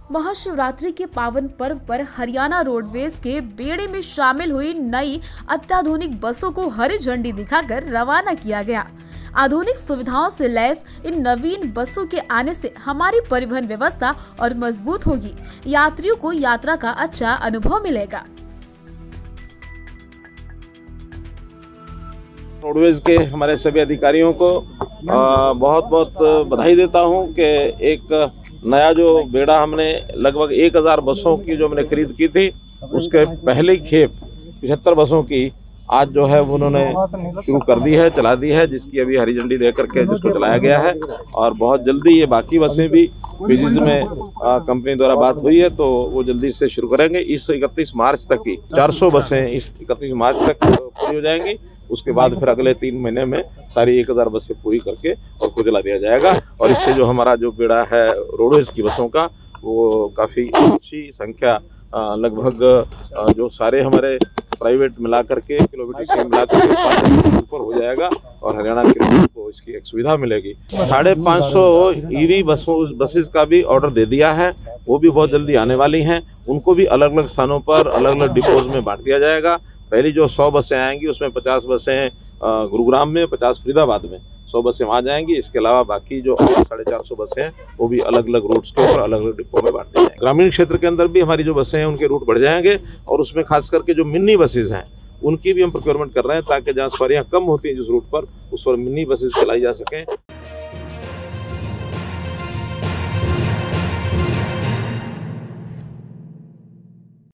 महाशिवरात्रि के पावन पर्व पर हरियाणा रोडवेज के बेड़े में शामिल हुई नई अत्याधुनिक बसों को हरी झंडी दिखाकर रवाना किया गया। आधुनिक सुविधाओं से लैस इन नवीन बसों के आने से हमारी परिवहन व्यवस्था और मजबूत होगी। यात्रियों को यात्रा का अच्छा अनुभव मिलेगा। रोडवेज के हमारे सभी अधिकारियों को बहुत बहुत बधाई देता हूं कि एक नया जो बेड़ा हमने लगभग 1000 बसों की जो हमने खरीद की थी, उसके पहली खेप 75 बसों की आज जो है उन्होंने शुरू कर दी है, चला दी है, जिसकी अभी हरी झंडी दे करके जिसको चलाया गया है। और बहुत जल्दी ये बाकी बसें भी फिजीज में कंपनी द्वारा बात हुई है, तो वो जल्दी से शुरू करेंगे। इस 31 मार्च तक की 400 बसें इस 31 मार्च तक पूरी हो जाएंगी। उसके बाद फिर अगले 3 महीने में सारी 1000 बसें पूरी करके और को चला दिया जाएगा। और इससे जो हमारा जो बेड़ा है रोडवेज की बसों का, वो काफ़ी अच्छी संख्या लगभग जो सारे हमारे प्राइवेट मिला करके किलोमीटर मिला करके ऊपर हो जाएगा और हरियाणा के लोगों को इसकी एक सुविधा मिलेगी। 550 ईवी बसेस का भी ऑर्डर दे दिया है, वो भी बहुत जल्दी आने वाली हैं। उनको भी अलग अलग स्थानों पर अलग अलग डिपोज में बांट दिया जाएगा। पहली जो 100 बसें आएंगी उसमें 50 बसें गुरुग्राम में, 50 फरीदाबाद में, 100 बसें वहाँ जाएंगी। इसके अलावा बाकी जो 450 बसें हैं वो भी अलग अलग रूट्स के ऊपर अलग अलग डिपो में बांट दी जाएंगी। ग्रामीण क्षेत्र के अंदर भी हमारी जो बसें हैं उनके रूट बढ़ जाएंगे और उसमें खास करके जो मिनी बसेज हैं उनकी भी हम प्रोक्योरमेंट कर रहे हैं, ताकि जहाँ सवारियाँ कम होती हैं जिस रूट पर, उस पर मिनी बसेज चलाई जा सकें